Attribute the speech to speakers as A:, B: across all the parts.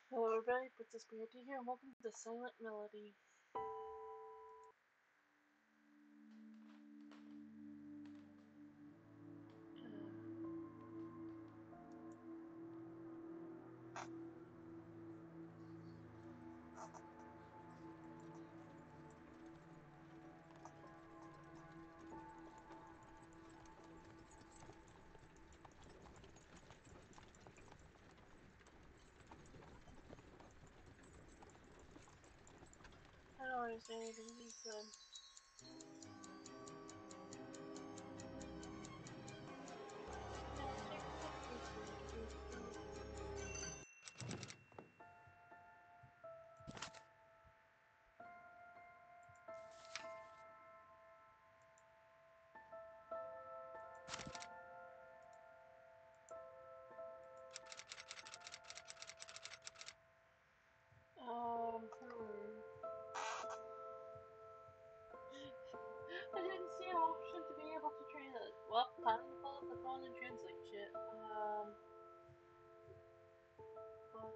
A: Hello everybody, Princessprt here, and welcome to the Silent Melody. I don't understand anything he said. I didn't see an option to be able to translate. Well, time to pull up the phone and translate shit. But,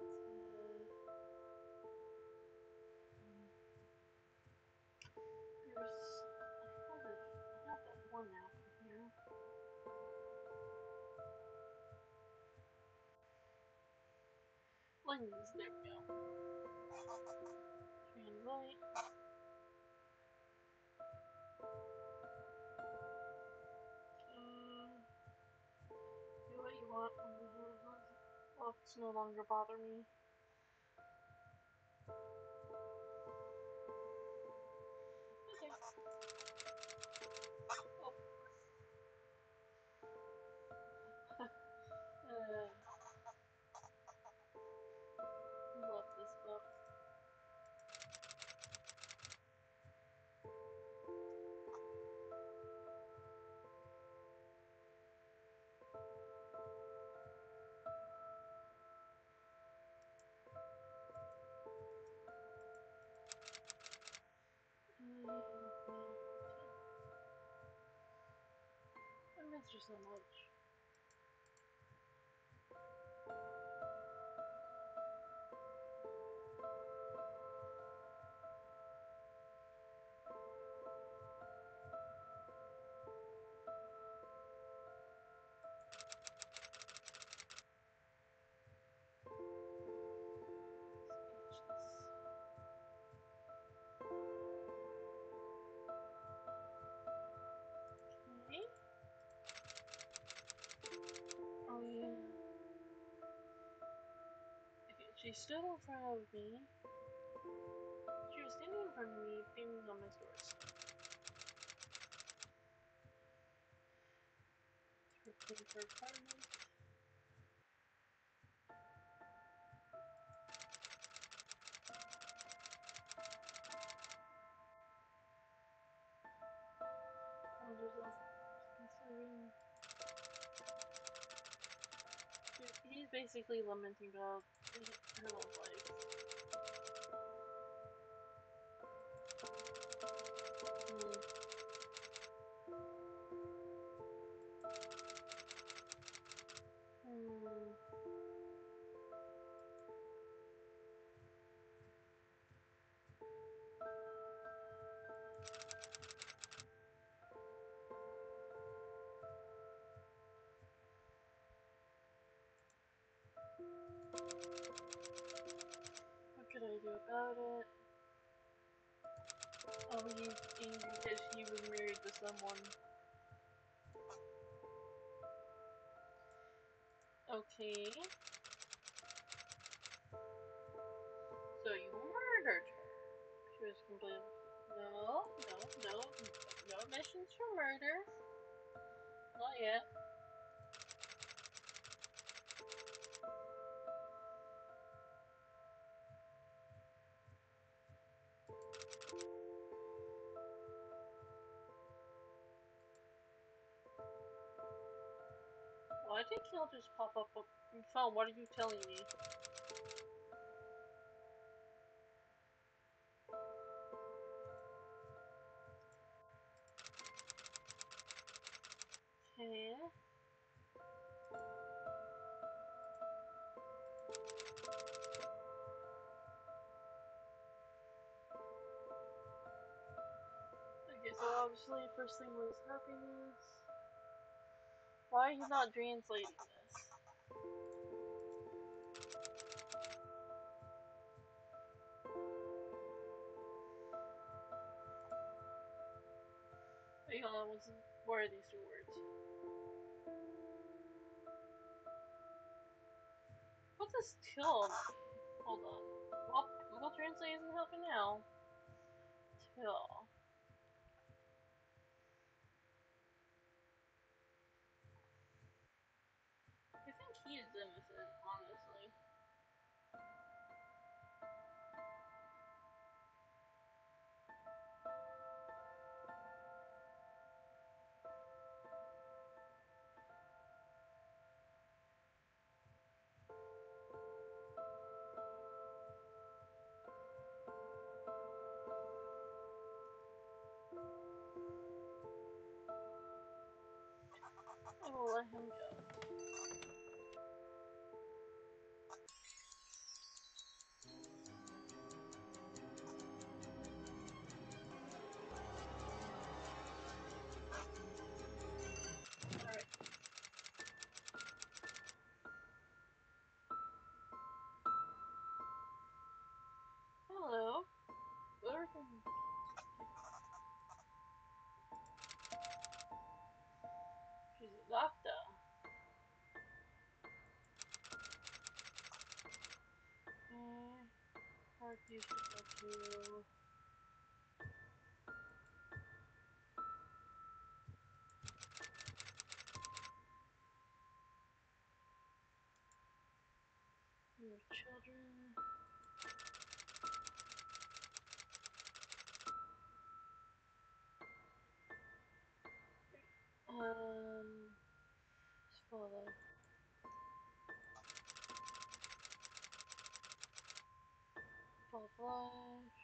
A: I have that one app in here. Lenses, there we go. Translate. Do what you want. Well, it's no longer bother me. Okay. Oh. Love this book. I miss you so much. Okay. Oh yeah. Okay, she stood in front of me. She was standing in front of me, banging on my doors. To replace her apartment. Oh, there's a considering. He's basically lamenting about her love life. What could I do about it? Oh, he's angry because he was married to someone. Okay. So you murdered her. She was completely. No admissions for murder. Not yet. Why did Kill just pop up on your phone? What are you telling me? Okay. obviously first thing was happiness. Why he's not translating this? Wait, hold on, what are these two words? What's this till? Hold on. Well, Google Translate isn't helping now. Till. I think he is innocent, honestly. I will let him go. Alright. Hello. Welcome. She's a doctor. Park used to go to. Your children. Just follow. Follow flash.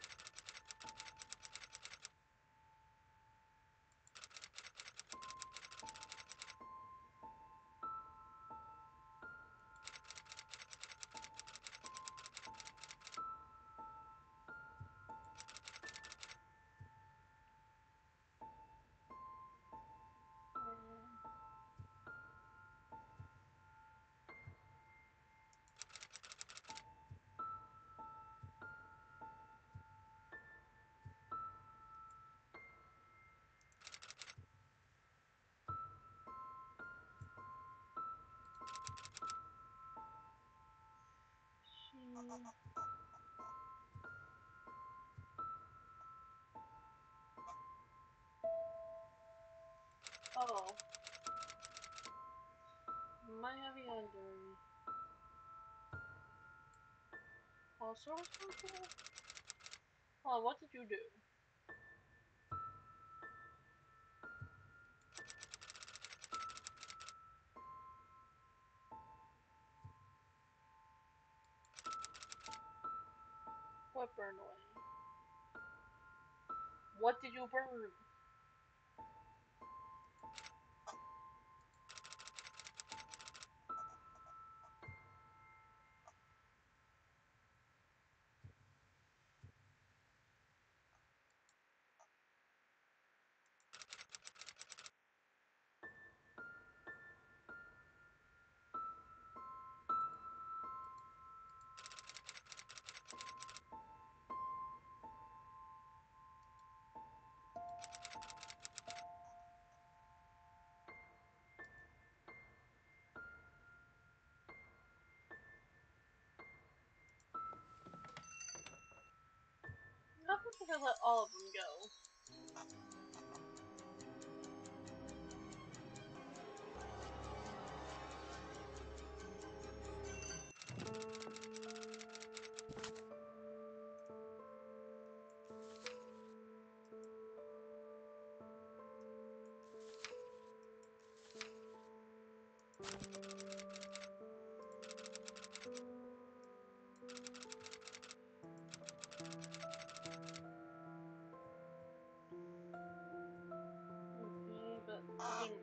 A: Oh. My heavy under. Also responsible? Oh, what did you do? What burned away? What did you burn? Not because I let all of them go. Okay, but I mean,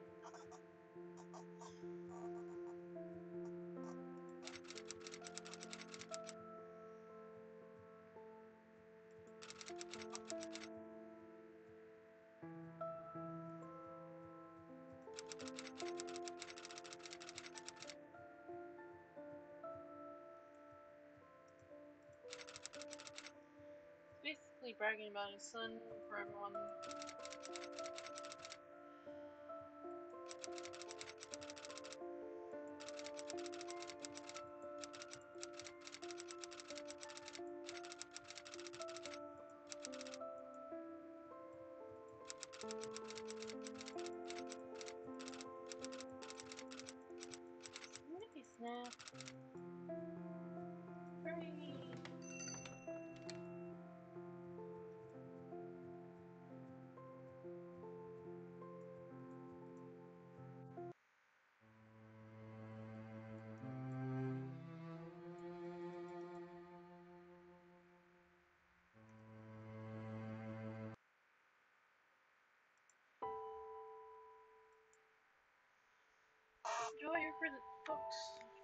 A: basically bragging about his son for everyone. Snippy snap. Hooray! Enjoy your books.